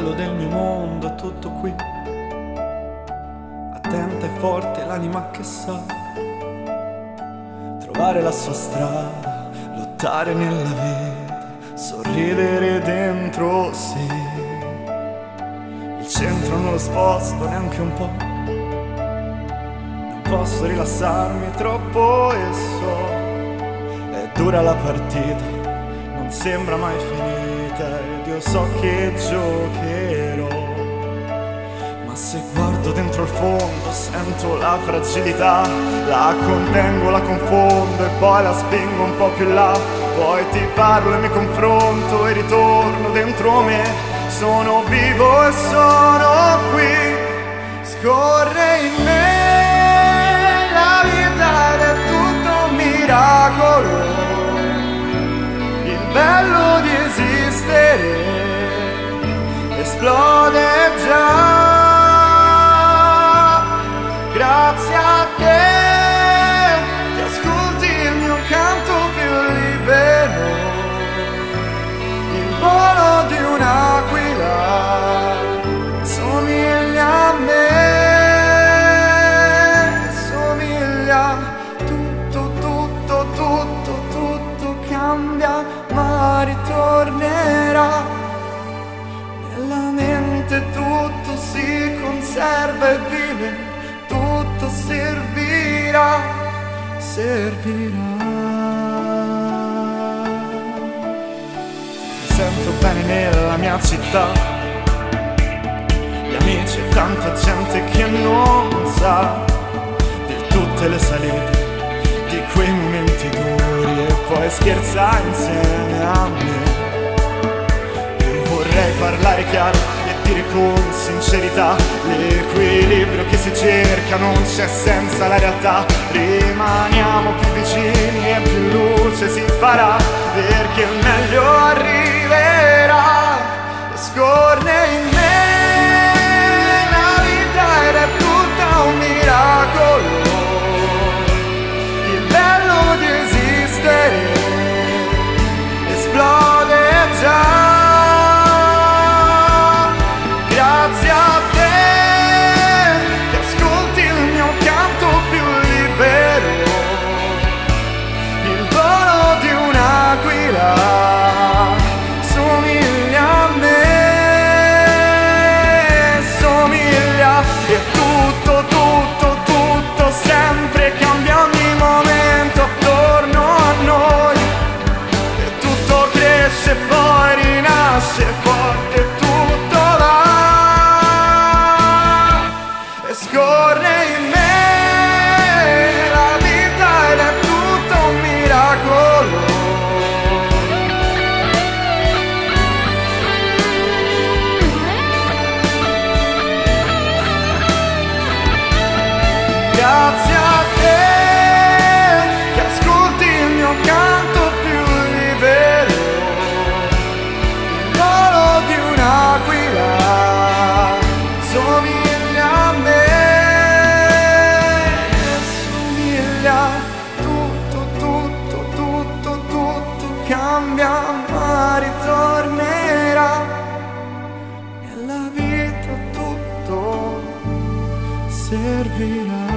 bello del mio mondo è tutto qui. Attenta e forte l'anima che sa trovare la sua strada, lottare nella vita, sorridere dentro sé. Il centro non lo sposto neanche un po', non posso rilassarmi troppo e so, è dura la partita, non sembra mai finita ed io so che giocherò. Ma se guardo dentro il fondo sento la fragilità, la contengo, la confondo e poi la spingo un po' più là. Poi ti parlo e mi confronto e ritorno dentro me. Sono vivo e sono qui, scorre in me la vita ed è tutto un miracolo. Il bello di esistere esplode già. Grazie a te che ascolti il mio canto più libero, il volo di un'aquila somiglia a me, somiglia. Tutto cambia ma ritornerà. Nella mente tutto si conserva e vive, tutto servirà. Mi sento bene nella mia città, gli amici e tanta gente che non sa di tutte le salite, di quei momenti duri e poi scherza insieme a me. Io vorrei parlare chiaro e dire con sincerità, l'equilibrio che si cerca non c'è senza la realtà. Rimaniamo più vicini e più luce si farà, perché il meglio arriverà. Scorre in me la vita ed è tutta un miracolo. Il bello di esistere esplode già. Grazie a te che ascolti il mio canto più libero, il volo di un'aquila somiglia a me, somiglia. E tutto sempre cambia ogni momento attorno a noi, e tutto cresce poi rinasce forte, tutto va. Scorre in me la vita ed è tutto un miracolo. Grazie a te che ascolti il mio canto più libero, il volo di un'aquila somiglia a me. Tutto cambia ma ritornerà. Nella vita tutto servirà.